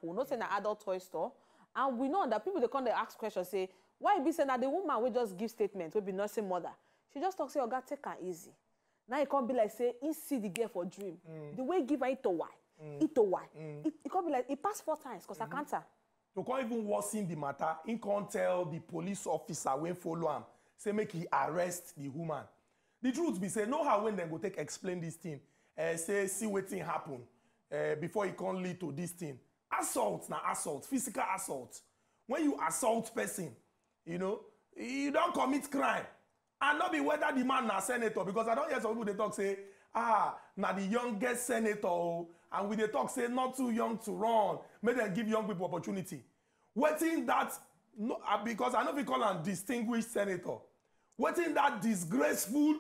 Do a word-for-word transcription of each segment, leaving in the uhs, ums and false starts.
happen. Not saying an adult toy store. And we know that people, they come, they ask questions, say, why be saying that the woman will just give statements, will be nursing mother. She just talks, say, oh, God, take her easy. Now it can't be like, say, he see the girl for dream. Mm. The way give her it to why. Mm. It to why. Mm. It, it can't be like, it passed four times, because mm-hmm. I can't tell. To can't even worsen the matter, he can't tell the police officer when follow him, say, make he arrest the woman. The truth be say, know how when they go take explain this thing, uh, say, see what thing happen uh, before it can lead to this thing. Assault, now assault, physical assault. When you assault person, you know, you don't commit crime. And not be whether the man na senator, because I don't hear some people they talk say, ah, now the youngest senator, and we they talk say not too young to run, make them give young people opportunity. Waiting that, no, because I know we call him distinguished senator. Waiting that disgraceful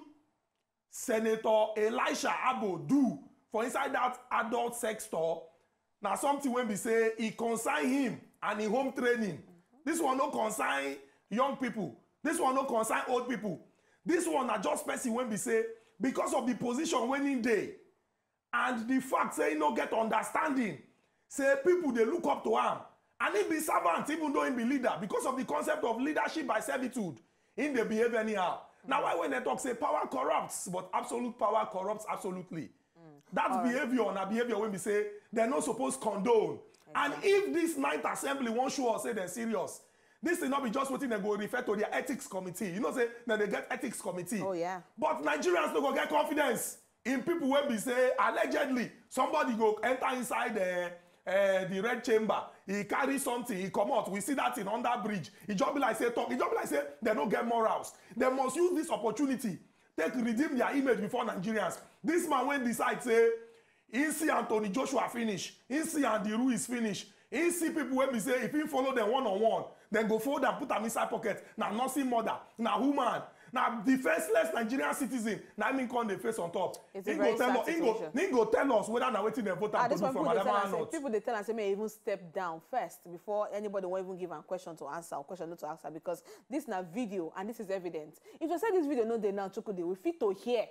Senator Elisha Abo do for inside that adult sex store. Now something when we say he consign him and in home training. Mm-hmm. This one no consign young people. This one no consign old people. This one na just person when we say because of the position winning day and the fact say he no get understanding. Say people they look up to him and he be servant even though he be leader because of the concept of leadership by servitude. In the behave anyhow. Mm. Now, why when they talk, say power corrupts, but absolute power corrupts absolutely. Mm. That All behavior right. and behavior when we say they're not supposed to condone. Exactly. And if this ninth assembly won't show us say they're serious, this will not be just what they go refer to their ethics committee. You know, say then they get ethics committee. Oh, yeah. But Nigerians don't go get confidence in people when we say allegedly somebody go enter inside the. Uh, the red chamber, he carry something, he come out, we see that in under bridge. He just be like say talk, he just be like say they don't get morals. They must use this opportunity, take redeem their image before Nigerians. This man when decide say, he see Anthony Joshua finish, he see Andy Ruiz finish, he see people when we say if he follow them one on one, then go forward and put them inside pocket. Now nursing mother, now woman. Now, the faceless Nigerian citizen, now I mean, come the face on top. It's a very sad situation. He go tell us whether now waiting the voter to do from whatever or not. People they tell us, say, may even step down first before anybody will even give a question to answer or question not to answer because this is a video and this is evidence. If you say this video no they now chukude, we fit to hear.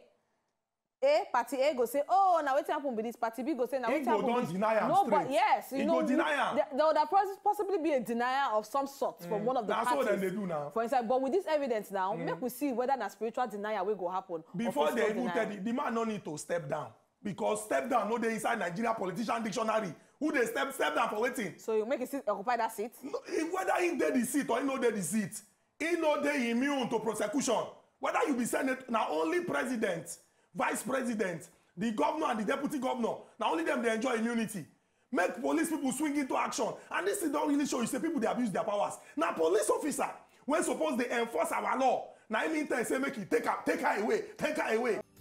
A party A go say, oh, now what happen with this party B go say, now what happen with this. Deny no, but yes, you he know, go deny him. There, there would possibly be a denial of some sort mm. from one of the That's parties. That's what they do now. For instance, but with this evidence now, mm. make we see whether a spiritual denial will go happen. Before they even tell the, the man no need to step down because step down no they inside Nigeria politician dictionary. Who they step step down for waiting? So you make it sit, occupy that seat? No, whether he did the seat or he no did the seat, he no they immune to prosecution. Whether you be senate now only president, vice president. The governor and the deputy governor, now only them they enjoy immunity. Make police people swing into action. And this is don't really show you say people they abuse their powers. Now police officer, when suppose they enforce our law, now I mean say make it take her, take her away, take her away.